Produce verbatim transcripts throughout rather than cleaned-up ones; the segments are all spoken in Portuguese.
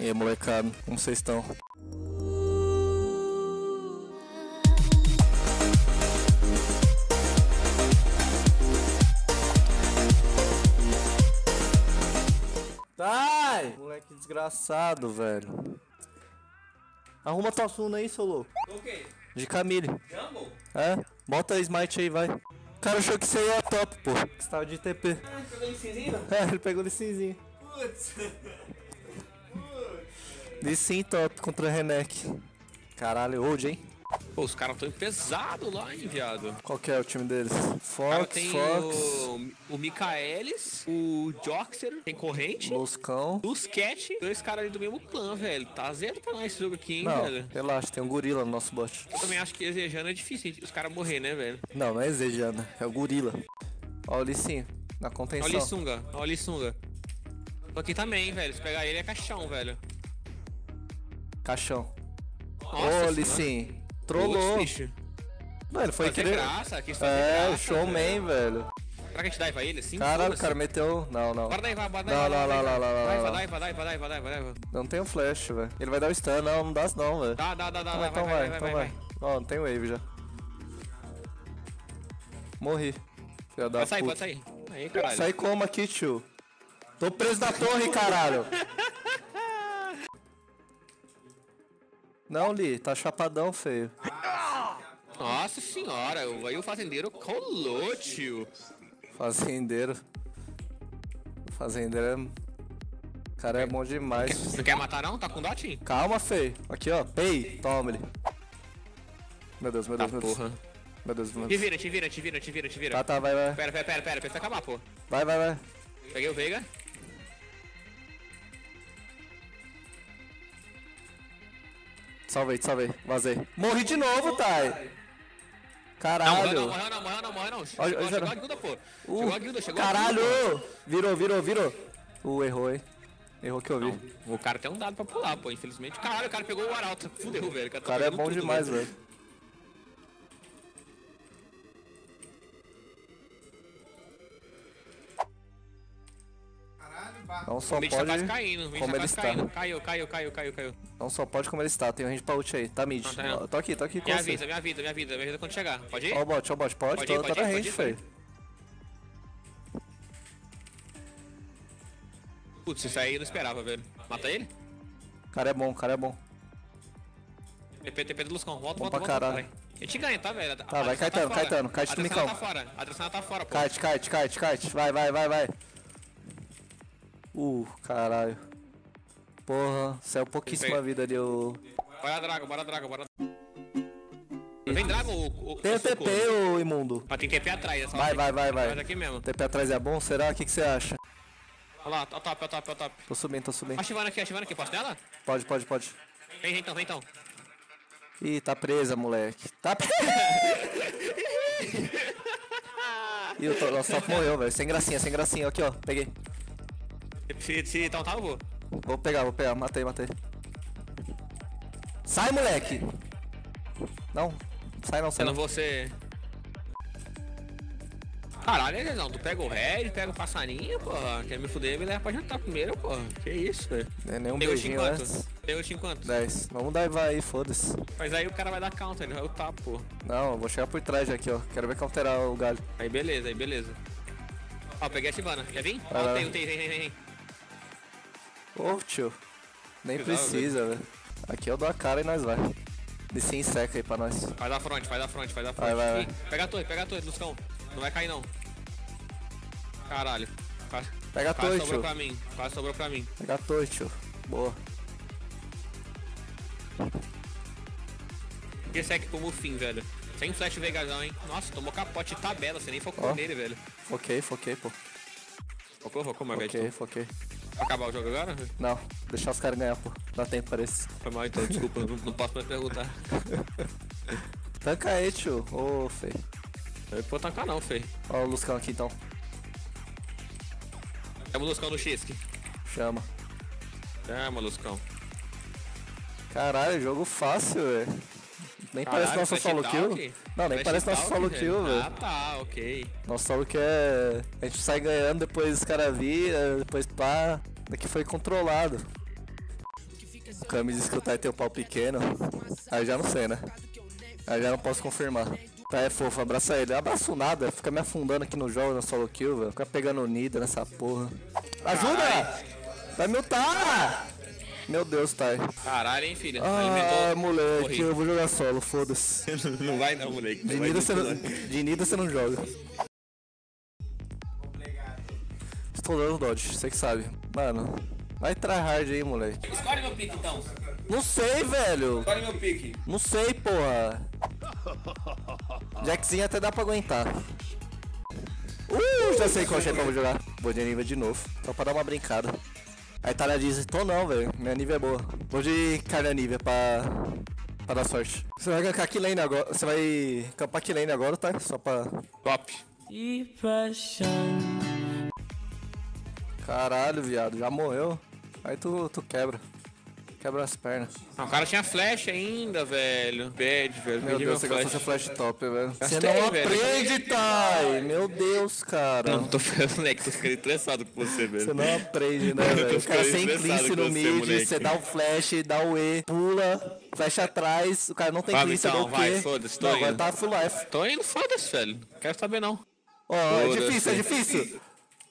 E aí, molecada, como vocês estão? Sai! Moleque desgraçado, velho. Arruma tua suna aí, seu louco. O quê? De Camille. Jungle? É? Bota a smite aí, vai. O cara achou que você ia top, pô. Que você tava de T P. Ah, pegou licenzinho? É, ele pegou licenzinho. Putz. Licin top contra o Renek. Caralho, old, hein? Pô, os caras tão pesados lá, hein, viado. Qual que é o time deles? Cara, Fox, tem Fox, o, o Michaelis, o Joxer, tem corrente, Moscão. os Cat, dois caras ali do mesmo clã, velho. Tá zero pra nós esse jogo aqui, hein, Não, velho. relaxa, tem um gorila no nosso bot. Eu também acho que exejando é difícil os caras morrer, né, velho. Não, não é Zejana, é o gorila. Ó o Licinho, na Olha o contenção. Lissunga, olha o Lissunga. Tô aqui também, velho. Se pegar ele é caixão, velho. Caixão. Nossa, Ô, Licinho, trollou. Putz, bicho. Não, ele foi Fazer querer... graça, quis fazer É, graça, showman, velho. velho. Será que a gente dá pra ele assim? Caralho, o Foda-se. cara meteu... Não, não. Bora daí, vai, bora daí, Não, vai, não, vai, não, vai, não, não, vai, não, vai, não. vai, vai, vai, vai, vai, vai, vai. Não tem um flash, velho. Ele vai dar o stun, não, não dá não, velho. Dá, dá, dá, dá, Então vai, então vai, vai, vai, então vai, vai. Ó, não tem wave já. Morri. Filha da Pode sair, puta. pode sair. Aí, caralho. Sai como aqui, tio? Tô preso na torre, caralho. Não, Li, tá chapadão, feio. Nossa senhora, aí o fazendeiro colou, tio. Fazendeiro. Fazendeiro é... O cara é bom demais. Não quer matar não? Tá com dot? Calma, feio. Aqui, ó. Pei. Toma ele. Meu Deus, meu Tá Deus, meu Deus. porra. Meu Deus, meu Te Deus. vira, te vira, te vira, te vira, te vira. Tá, tá, vai, vai. Pera, pera, pera, pera, precisa acabar, pô. Vai, vai, vai. Peguei o Veiga. Salvei, salvei. Vazei. Morri de novo, Thay. Não, morreu Caralho. não, morreu não, morreu não, morreu não. Olha, Chegou, olha, chegou olha. a guilda, pô. Uh, Chegou a guilda, chegou a Caralho. guilda. Virou, virou, virou. Uh, errou, hein. Errou que eu vi. O cara tem um dado pra pular, pô, infelizmente. Caralho, o cara pegou o arauto. Fudeu, velho. O cara é bom demais, velho. Não só O mid tá quase pode caindo, o mid como tá ele quase está. caindo. Caiu, caiu, caiu, caiu, caiu. Não só pode como ele está. Tem um range pra ult aí. Tá mid. Não, tá não. Ó, tô aqui, tô aqui com Me você. avisa, me avisa, me avisa, me avisa quando chegar. Pode ir? Ó o bot, ó o bot. Pode? Pode Tô, ir, tô pode na ir, range, pode ir, feio. Putz, isso aí eu não esperava, velho. Mata ele? O cara é bom, o cara é bom. T P, T P do Luscão. Volta, Bom volta, pra volta. caralho. vai. A gente ganha, tá, velho? Tá, vai, Caetano, Caetano, kite do micão. A tá fora, a Adressana tá fora, pô. Kite, kite, kite, kite. Vai, vai, vai, vai. Uh, caralho. Porra, saiu pouquíssima Pega. vida ali, o... Bora Drago, bora Drago, bora. Vem Drago ou... Tem o T P, ô imundo. Mas tem T P atrás, é só Vai, tem vai, que- vai, vai. Mas aqui mesmo. T P atrás é bom? Será? O que que você acha? Olha lá, ó o top, ó o top, ó o top. Tô subindo, tô subindo. Ativando aqui, ativando aqui, posso dela? Pode, pode, pode. Vem, vem então, vem então. Ih, tá presa, moleque. Tá presa. Ih, o to- nosso top morreu, velho. Sem gracinha, sem gracinha. Aqui, ó. Peguei. Se, se então tá, eu vou. Vou pegar, vou pegar. Matei, matei. Sai, moleque! Não. Sai não, sai Eu não não. vou ser... Caralho, não, tu pega o Red, pega o passarinho, porra. Quer me fuder, me leva pra jantar primeiro, porra. Que isso, velho. É, nem um Tem ult beijinho enquanto? antes. Tem ult enquanto? dez. Vamos dar aí, foda-se. Mas aí o cara vai dar counter, ele vai ultar, pô. Não, eu vou chegar por trás já aqui, ó. Quero ver counterar o galho. Aí beleza, aí beleza. Ó, peguei a Sivana. Quer vir? Vai Ó, lá. tem, tem, tem, tem, tem. Ô, tio. Nem Cuidado, precisa, velho. Aqui eu dou a cara e nós vai. Desce em seca aí pra nós. Faz da front, faz da front, faz da front. Vai, vai, vai. Ih, pega a torre, pega a torre, Luscão. Não vai cair, não. Caralho. Quase, Pega a quase torre, sobrou tio. pra mim, quase sobrou pra mim. Pega a torre, tio. Boa. E esse aqui como fim, velho. Sem flash Vegazão, hein. Nossa, tomou capote de tabela, você nem focou Ó. nele, velho. Foquei, foquei, pô. Focou, focou, meu Foquei, velho. foquei. Vai acabar o jogo agora? Não, deixar os caras ganhar, pô. Dá tempo pra isso. Foi mal então, desculpa, não, não posso mais perguntar. Tanca aí, tio. Ô, feio. Eu vou tancar não, feio. Ó o Luscão aqui, então. Chama o Luscão no Xisk. Chama. Chama, Luscão. Caralho, jogo fácil, velho. Nem parece nosso Flash solo Talk? kill. Não, nem Flash parece nosso Talk, solo kill, velho. Ah, tá, ok. Nosso solo kill é... A gente sai ganhando, depois os caras viram, depois pá... Daqui foi controlado. O Kami disse que o Tai tem o pau pequeno. Aí já não sei, né? Aí já não posso confirmar. Tai é fofo, abraça ele. Abraço nada, fica me afundando aqui no jogo, no solo kill, velho. Fica pegando Nida nessa porra. Ajuda! Vai me ultar! Meu Deus, Tai. Caralho, hein, filha. Ah, Alimentou. moleque, Morri. eu vou jogar solo, foda-se. Não vai não, moleque. De Não vai Nida não, você não, não. de Nida você não joga. Estou dando dodge, você que sabe. Mano, vai tryhard aí, moleque. Escolhe meu pique, então. Não sei, velho. Escolhe meu pique. Não sei, porra. Jackzinho até dá pra aguentar. Uh, já sei qual shape eu vou jogar. Vou de Anivia de novo, só pra dar uma brincada. A Itália diz, tô não, velho. Minha Anivia é boa. Vou de carne Anivia pra, pra dar sorte. Você vai gankar Kilane agora. Você vai campar Kilane agora, tá? Só pra... Top. Caralho, viado, já morreu. Aí tu, tu quebra. Quebra as pernas. Ah, o cara tinha flash ainda, velho. Bad, velho. Meu Perdi Deus, você meu gastou seu flash top, velho. Você Gastei, não velho. aprende, Tai! Meu Deus, cara. Não, tô ficando, moleque, tô ficando estressado com você, velho. Você não aprende, né, Eu tô velho? O cara ficando sem estressado cleanse com no você, mid, moleque. você dá o flash, dá o E, pula, flash atrás, o cara não tem Vamos cleanse, então, dá o vai, quê? foda-se, tô Não, agora indo. tá full life. Tô indo, foda-se, velho. Quero saber não. Ó, é Foda-se. difícil, é difícil.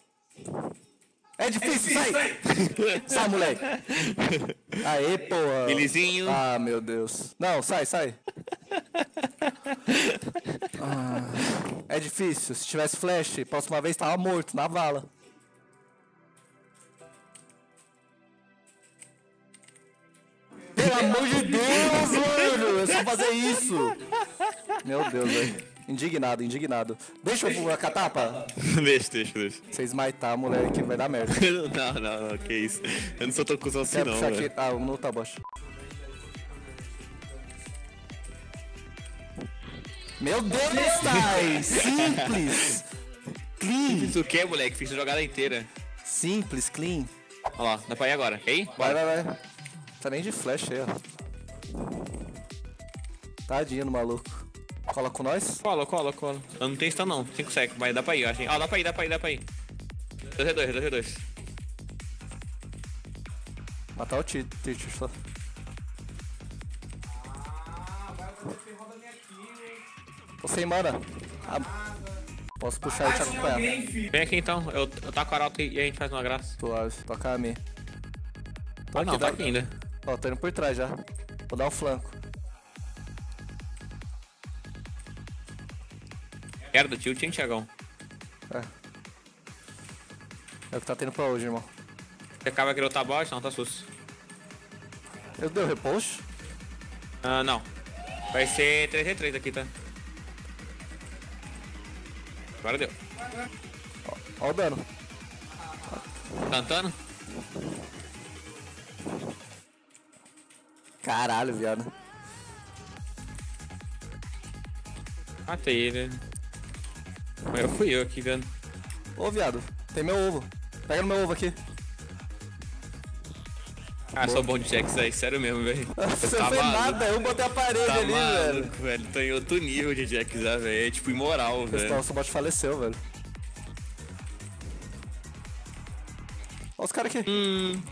É difícil, sai! Sai, moleque! Aê, porra! Felizinho. Ah, meu Deus. Não, sai, sai. Ah, é difícil. Se tivesse flash, próxima vez tava morto, na vala. Pelo amor de Deus, mano! É só fazer isso! Meu Deus, velho. Indignado, indignado. Deixa eu voar com a tapa? Deixa, deixa, deixa. Você smitar, moleque, vai dar merda. Não, não, não, que isso. Eu não sou tão cuzão assim Quero não, puxar velho. aqui. Ah, vamos no Tabosh. Meu Deus, Tai! Simples! Clean! Fiz o que, moleque? Fiz a jogada inteira. Simples, clean. Olha lá, dá pra ir agora. Quer ir? Vai, Bora. vai, vai. Tá nem de flash aí, ó. Tadinho no maluco. Cola com nós? Cola, cola, cola. Eu não tenho stun não, cinco seconds, mas dá pra ir, eu acho. Ó, dá pra ir, dá pra ir, dá pra ir. dois v dois, dois v dois. Matar o Ti- Teacher só. Tô sem mana. Ah, posso puxar e te acompanhar. Vem aqui então, eu, eu taco a arauto e a gente faz uma graça. Suave, toca a mim. Tô Ah não, tá dá- aqui ainda. Ó, tô indo por trás já. Vou dar um flanco. Quero do tilt, hein, Thiagão? É. É o que tá tendo pra hoje, irmão. Você acaba aqui lutar bot? Não, tá sus. Eu dei o repost? Ah, não. Vai ser três v três aqui, tá? Agora deu. Ó o dano. Cantando? Caralho, viado. Matei ele. Mas eu fui eu aqui vendo. Ô, viado. Tem meu ovo. Pega no meu ovo aqui. Ah, sou bom de Jax aí, sério mesmo, velho. Você Tá não fez maluco. nada, eu botei a parede Tá ali, velho. maluco, velho. Tô em outro nível de Jax já, velho. É tipo imoral, velho. Pessoal, o Sobot faleceu, velho. Olha os caras aqui. Hum.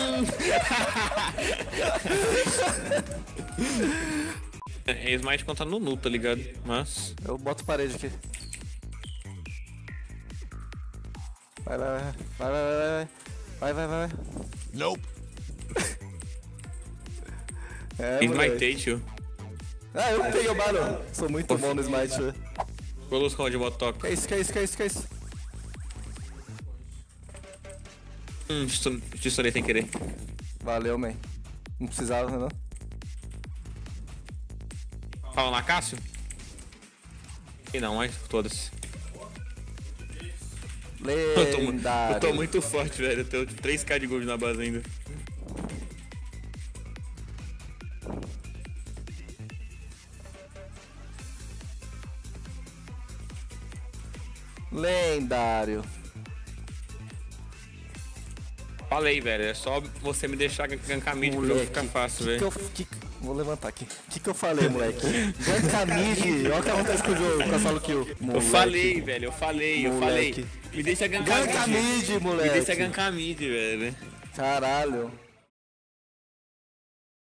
É, Smite conta no nu, tá ligado? Mas. Eu boto parede aqui. Vai, vai, vai. Vai, vai, vai. Vai, vai, vai. vai. Nope. É, moleque. Smite, tio. Ah, eu peguei o barulho. Sou muito bom no Smite, velho. Coluscão de botox. Que isso, que isso, que isso, que isso? Hum, te estourei sem querer. Valeu, man. Não precisava, não. Fala na Cássio? E não, mas todas. Eu tô, mu- Lendário. eu tô muito forte, velho. Eu tenho três k de gold na base ainda. Lendário. Falei, velho. É só você me deixar gankar mid pro jogo Moleque, ficar fácil, que velho. que eu, que, vou levantar aqui. O que, que eu falei, moleque? Ganka mid. Olha o que acontece com o jogo, com a solo kill. Eu Moleque. falei, velho. Eu falei, eu Moleque. falei. Me deixa gankar Ganka mid. mid, Me moleque. deixa gankar mid, velho. Caralho.